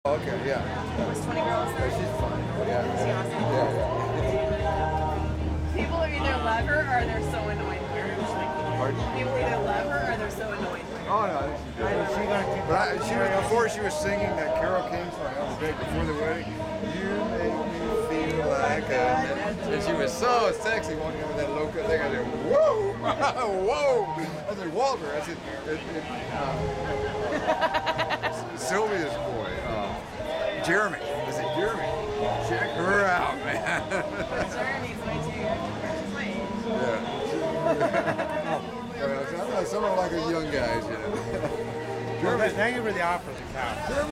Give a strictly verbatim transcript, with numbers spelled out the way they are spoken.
Okay, yeah. Was twenty girls Yeah, there? she's fine. Yeah. Is she awesome? Yeah, yeah. People either love her or they're so annoyed with her. Pardon? People either love her or they're so annoyed with her. Oh, no, I think she's good. Is she gonna keep But I, she was, before she was singing that Carole King song the other day before the wedding, you make me feel like a... And she was so sexy walking over that low cut thing. I said, whoa, whoa. I said, Walter, I said, it, it, uh, Sylvia's boy, uh, Jeremy. I said, Jeremy, check her out, man. Jeremy's my too. She's my age. Yeah. I'm not someone like us young guys, you know. Well, thank you for the offer, the cow.